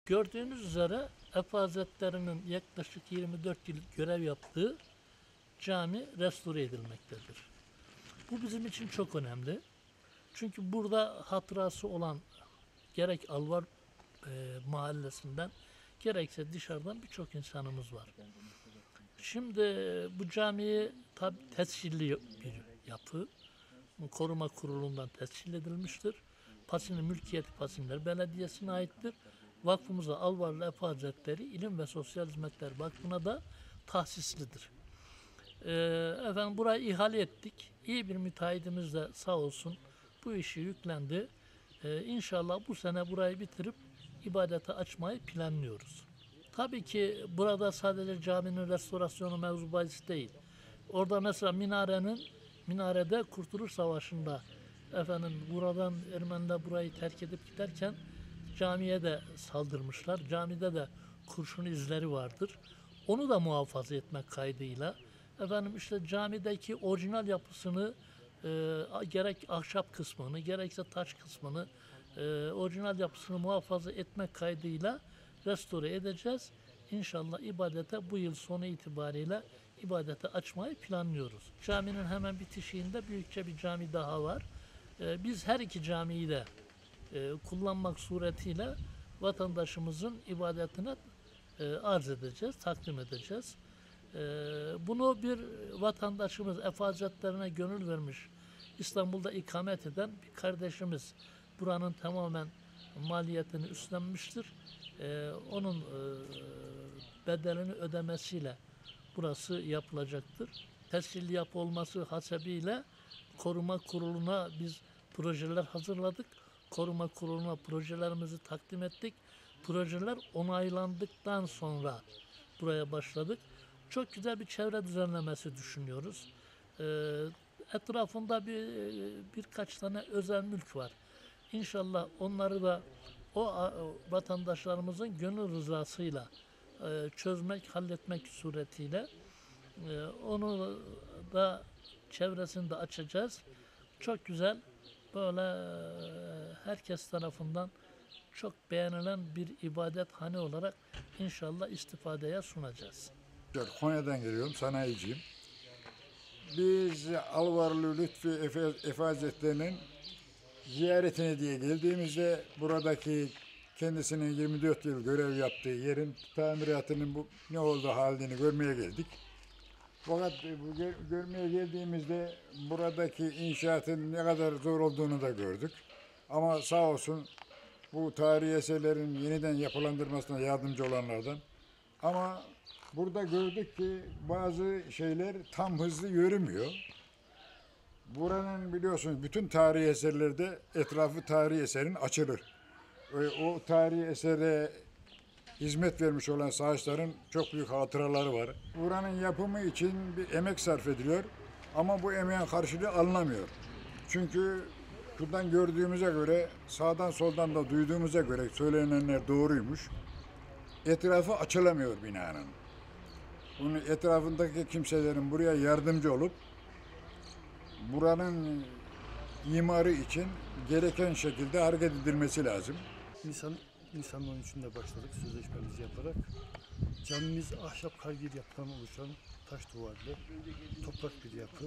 Gördüğünüz üzere Efe Hazretleri'nin yaklaşık 24 yıl görev yaptığı cami restore edilmektedir. Bu bizim için çok önemli. Çünkü burada hatırası olan gerek Alvar mahallesinden gerekse dışarıdan birçok insanımız var. Şimdi bu camiyi tabi tescilli bir yapı. Koruma Kurulu'ndan tescil edilmiştir. Pasinin mülkiyeti Pasinler Belediyesi'ne aittir. Vakfımıza Alvarlı Efe Hazretleri İlim ve Sosyal Hizmetler Vakfı'na da tahsislidir. Efendim burayı ihale ettik. İyi bir müteahhitimiz de sağ olsun bu işi yüklendi. İnşallah bu sene burayı bitirip ibadete açmayı planlıyoruz. Tabii ki burada sadece caminin restorasyonu mevzu bahis değil. Orada mesela minarede Kurtuluş Savaşı'nda buradan Ermeniler burayı terk edip giderken camiye de saldırmışlar. Camide de kurşun izleri vardır. Onu da muhafaza etmek kaydıyla işte camideki orijinal yapısını gerek ahşap kısmını gerekse taş kısmını orijinal yapısını muhafaza etmek kaydıyla restore edeceğiz. İnşallah ibadete bu yıl sonu itibariyle ibadete açmayı planlıyoruz. Caminin hemen bitişiğinde büyükçe bir cami daha var. Biz her iki camiyi de kullanmak suretiyle vatandaşımızın ibadetine arz edeceğiz, takdim edeceğiz. Bunu bir vatandaşımız Efe Hazretlerine gönül vermiş, İstanbul'da ikamet eden bir kardeşimiz buranın tamamen maliyetini üstlenmiştir. Onun bedelini ödemesiyle burası yapılacaktır. Tescilli yapı olması hasebiyle Koruma Kurulu'na biz projeler hazırladık. Koruma Kurulu'na projelerimizi takdim ettik. Projeler onaylandıktan sonra buraya başladık. Çok güzel bir çevre düzenlemesi düşünüyoruz. Etrafında birkaç tane özel mülk var. İnşallah onları da o vatandaşlarımızın gönül rızasıyla çözmek, halletmek suretiyle onu da çevresini de açacağız. Çok güzel böyle herkes tarafından çok beğenilen bir ibadethane olarak inşallah istifadeye sunacağız. Konya'dan geliyorum, sanayiciyim. Biz Alvarlı Lütfi Efe Hazretleri'nin ziyaretine diye geldiğimizde buradaki kendisinin 24 yıl görev yaptığı yerin tamiratının ne olduğu halini görmeye geldik. Fakat görmeye geldiğimizde buradaki inşaatın ne kadar zor olduğunu da gördük. Ama sağ olsun bu tarihi eserlerin yeniden yapılandırmasına yardımcı olanlardan. Ama burada gördük ki bazı şeyler tam hızlı yürümüyor. Buranın biliyorsunuz bütün tarihi eserlerde etrafı tarihi eserin açılır. O tarihi esere hizmet vermiş olan sahaçların çok büyük hatıraları var. Buranın yapımı için bir emek sarf ediliyor ama bu emeğin karşılığı alınamıyor. Çünkü şuradan gördüğümüze göre, sağdan soldan da duyduğumuza göre söylenenler doğruymuş. Etrafı açılamıyor binanın. Bunun etrafındaki kimselerin buraya yardımcı olup buranın imarı için gereken şekilde hareket edilmesi lazım. Nisan 13'ünde başladık sözleşmemizi yaparak. Camimiz ahşap kargir yapıdan oluşan taş duvarlı, toprak bir yapı.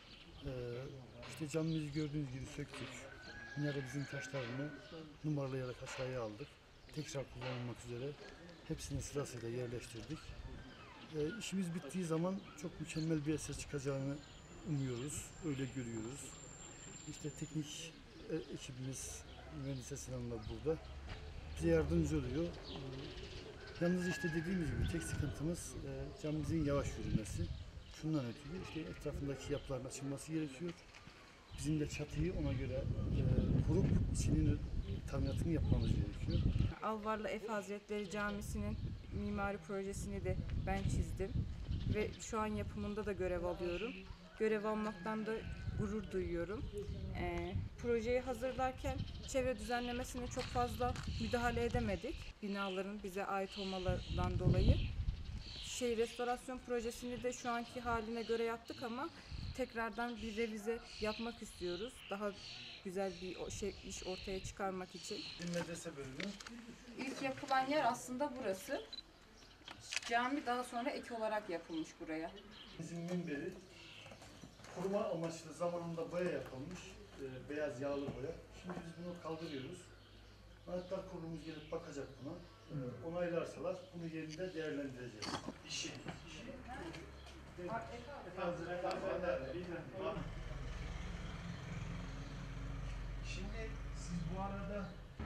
İşte camimizi gördüğünüz gibi söktük. Minaretimizin taşlarını numaralayarak aşağıya aldık. Tekrar kullanılmak üzere hepsini sırasıyla yerleştirdik. İşimiz bittiği zaman çok mükemmel bir eser çıkacağını umuyoruz, öyle görüyoruz. İşte teknik ekibimiz, mühendis Sinan'la burada bize yardımcı oluyor. Yalnız işte dediğimiz gibi tek sıkıntımız camimizin yavaş yürümesi. Şundan ötürü işte etrafındaki yapıların açılması gerekiyor. Bizim de çatıyı ona göre kurup içinin tamiratını yapmamız gerekiyor. Alvarlı Efe Hazretleri Camisi'nin mimari projesini de ben çizdim ve şu an yapımında da görev alıyorum. Görev almaktan da gurur duyuyorum. Projeyi hazırlarken çevre düzenlemesine çok fazla müdahale edemedik. Binaların bize ait olmalarından dolayı. Restorasyon projesini de şu anki haline göre yaptık ama tekrardan bir revize yapmak istiyoruz. Daha güzel bir iş ortaya çıkarmak için. Bir medrese bölümü. İlk yapılan yer aslında burası. Cami daha sonra ek olarak yapılmış buraya. Bizim minberi koruma amaçlı zamanında boya yapılmış. Beyaz yağlı boya. Şimdi biz bunu kaldırıyoruz. Anahtar kurulumuz gelip bakacak buna. Onaylarsalar bunu yerinde değerlendireceğiz. İşi. Şimdi siz bu arada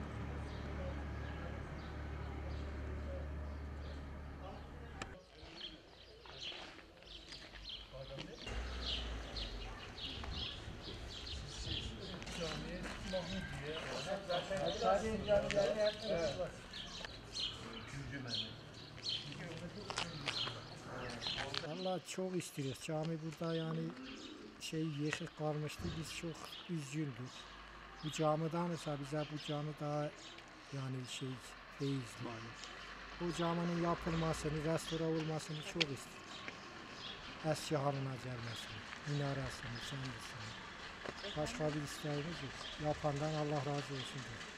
Vallahi çok istiyoruz. Cami burada yani yıkık kalmıştı. Biz çok üzüldük. Bu camiden ise bize bu cami daha yani feyiz var. Bu caminin yapılmasını, restore olmasını çok istiyoruz. Eski haline gelmesini, minaresini, kendisini. Başka bir isteğimiz yok. Yapandan Allah razı olsun diyor.